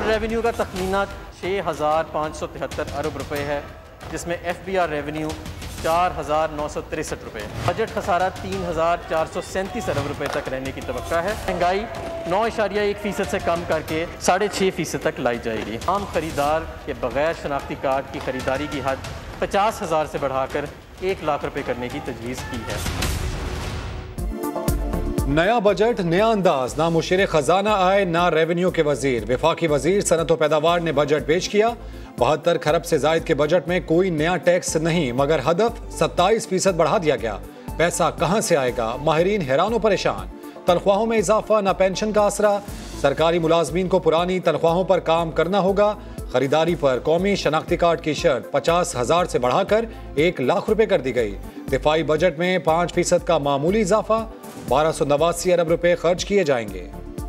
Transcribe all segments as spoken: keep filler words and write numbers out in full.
Revenue का तखमीना छः हज़ार पाँच सौ तिहत्तर अरब रुपये है, जिसमें एफ बी आर रेवेन्यू चार हज़ार नौ सौ तिरसठ रुपये। बजट खसारा तीन हज़ार चार सौ सैंतीस अरब रुपये तक रहने की तवक्का है। महंगाई नौ इशारिया एक फ़ीसद से कम करके साढ़े छः फ़ीसद तक लाई जाएगी। आम खरीदार के बगैर शनाख्ती कार्ड की खरीदारी की हद पचास हज़ार से बढ़ाकर एक लाख रुपये करने की तजवीज़ की है। नया बजट, नया अंदाज, ना मुशीर खजाना आए ना रेवेन्यू के वजीर। वफाकी वजीर सनत व पैदावार ने बजट पेश किया। बहत्तर खरब से जायद के बजट में कोई नया टैक्स नहीं, मगर हदफ सत्ताईस फीसद बढ़ा दिया गया। पैसा कहां से आएगा? माहिरीन हैरान व परेशान। तनख्वाहों में इजाफा, ना पेंशन का आसरा। सरकारी मुलाजमीन को पुरानी तनख्वाहों पर काम करना होगा। खरीदारी पर कौमी शनाख्ती कार्ड की शर्त पचास हजार से बढ़ाकर एक लाख रुपए कर दी गई। दिफाई बजट में पाँच फीसद का मामूली इजाफा। बारह सौ नवासी अरब रुपए खर्च किए जाएंगे।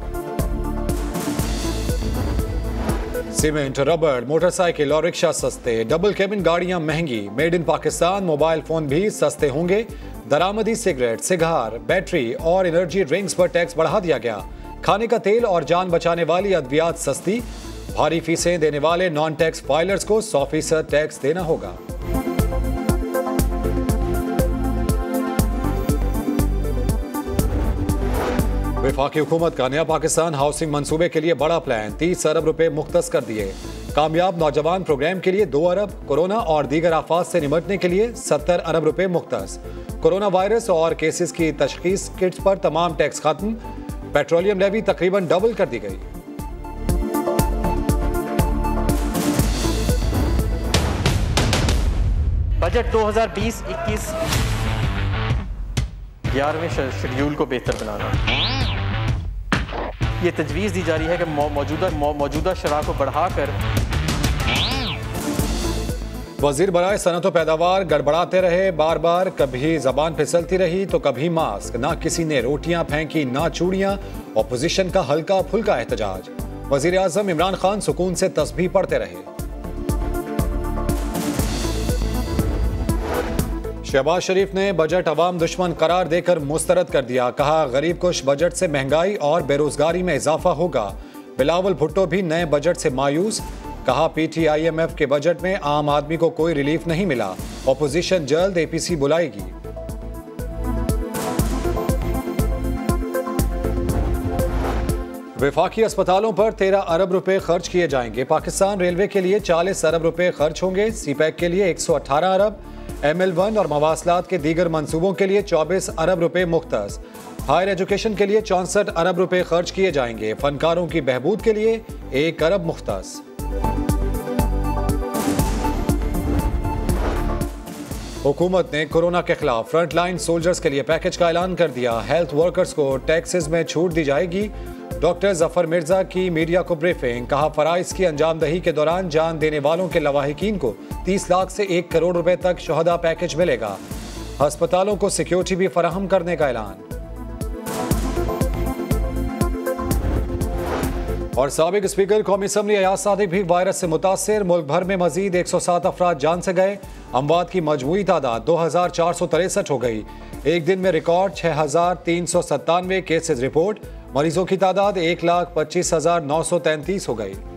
सीमेंट, रबड़, मोटरसाइकिल और रिक्शा सस्ते। डबल केबिन गाड़ियां महंगी। Made in Pakistan mobile phone भी सस्ते होंगे। दरामदी सिगरेट, सिगार, बैटरी और एनर्जी ड्रिंक्स पर टैक्स बढ़ा दिया गया। खाने का तेल और जान बचाने वाली अद्वियात सस्ती। भारी फीसें देने वाले नॉन टैक्स फाइलर्स को सौ फीसद टैक्स देना होगा। वफाकी हुकूमत का नया पाकिस्तान हाउसिंग मंसूबे के लिए बड़ा प्लान, तीस अरब रुपए मुख्तस कर दिए। कामयाब नौजवान प्रोग्राम के लिए दो अरब, कोरोना और दीगर आफात से निपटने के लिए सत्तर अरब रुपए मुख्तस। कोरोना वायरस और केसेस की तशखीस किट्स पर तमाम टैक्स खत्म। पेट्रोलियम लेवी तकरीबन डबल कर दी गई। बजट दो हज़ार बीस इक्कीस ग्यारहवें शेड्यूल को बेहतर बनाना। ये तजवीज़ दी जा रही है कि मौजूदा मौजूदा शरह को बढ़ाकर। वजीर बराए सनत व पैदावार गड़बड़ाते रहे बार बार, कभी जबान फिसलती रही तो कभी मास्क। ना किसी ने रोटियां फेंकी ना चूड़ियां। अपोजिशन का हल्का फुल्का एहतजाज। वजीर आजम इमरान खान सुकून से तस्बीह पढ़ते रहे। शहबाज शरीफ ने बजट अवाम दुश्मन करार देकर मुस्तरद कर दिया। कहा, गरीब कुश बजट से महंगाई और बेरोजगारी में इजाफा होगा। बिलावल भुट्टो भी नए बजट से मायूस। कहा, पीटी आई एम एफ के बजट में आम आदमी को कोई रिलीफ नहीं मिला। अपोजिशन जल्द ए पी सी बुलाएगी। वफाकी अस्पतालों पर तेरह अरब रुपए खर्च किए जाएंगे। पाकिस्तान रेलवे के लिए चालीस अरब रुपए खर्च होंगे। सी पैक के लिए एक सौ अठारह अरब। एम एल वन और मवासलात के दीगर मंसूबों के लिए चौबीस अरब रुपए मुख्तस। हायर एजुकेशन के लिए चौंसठ अरब रुपए खर्च किए जाएंगे। फनकारों की बहबूद के लिए एक अरब मुख्तस। हुकूमत ने कोरोना के खिलाफ फ्रंटलाइन सोल्जर्स के लिए पैकेज का ऐलान कर दिया। हेल्थ वर्कर्स को टैक्सेस में छूट दी जाएगी। डॉक्टर जफर मिर्जा की मीडिया को ब्रीफिंग। कहा, फराइज की अंजामदही के दौरान जान देने वालों के लवाहिकीन को तीस लाख से एक करोड़ रुपए तक शोहदा पैकेज मिलेगा। अस्पतालों को सिक्योरिटी भी फराहम करने का ऐलान। और साबिक स्पीकर कौमी असम्बली अयाज सादिक भी वायरस से मुतासिर। मुल्क भर में मजीद एक सौ सात अफराद जान से गए। अमवात की मजमूई तादाद दो हजार चार सौ तिरसठ हो गई। एक दिन में रिकॉर्ड छह हजार तीन सौ सत्तानवे केसेज रिपोर्ट। मरीजों की तादाद एक लाख पच्चीस हजार नौ सौ तैंतीस हो गई।